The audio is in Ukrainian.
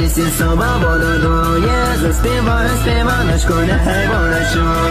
Jeśli sama woda doje, zaśpiewa, śpiewa na szkolne hej,